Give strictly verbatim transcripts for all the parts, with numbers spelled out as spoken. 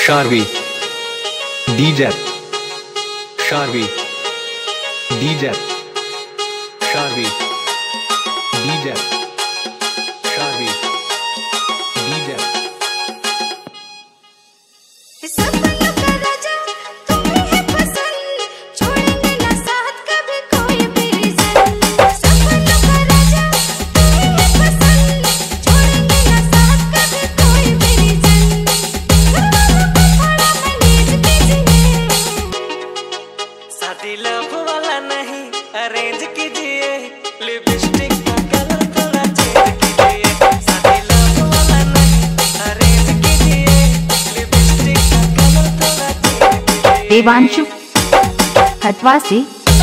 Sharvi, D J, Sharvi, D J, Sharvi, D J, Sharvi, D J. Love वाला नहीं arrange कीजिए, lipstick का colour थोड़ा change कीजिए। शादी लव वाला नहीं अरेंज कीजिए, लिपस्टिक का कलर थोड़ा चेंज कीजिए। Devanshu हटवासी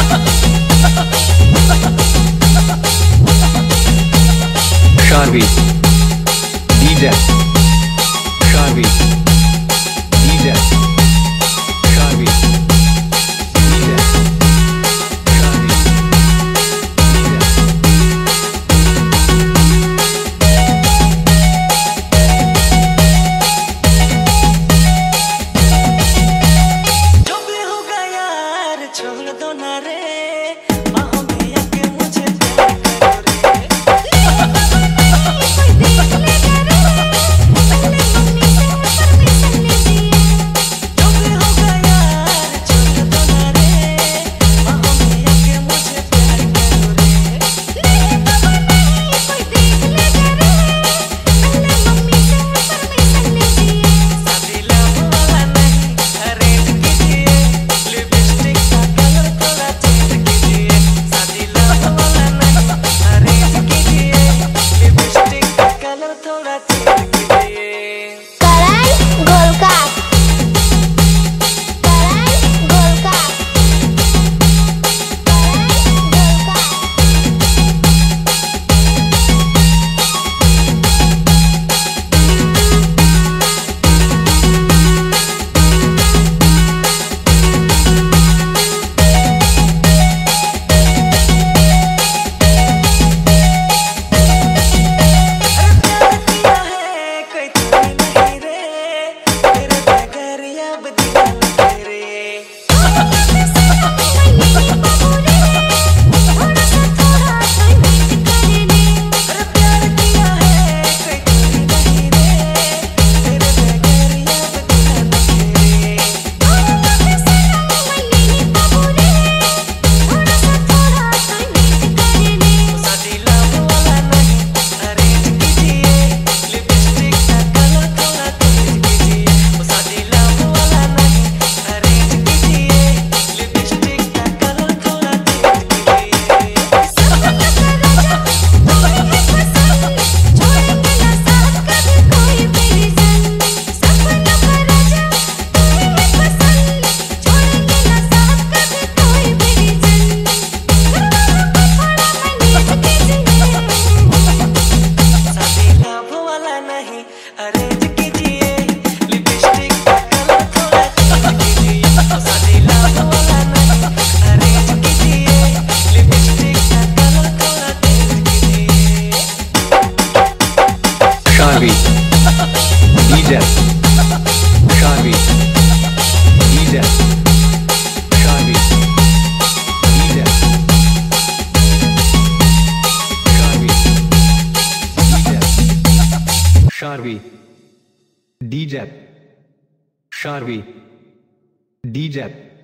Sharvi, D J, Sharvi, D J, Sharvi, D J, Sharvi, D J. जो भी होगा यार छोड़ दो ना रे, बाहों में आके मुझे प्यार करो रे। Sharvi, D J, Sharvi, D J, Sharvi, D J, Sharvi, D J, Sharvi, D J, Sharvi, D J.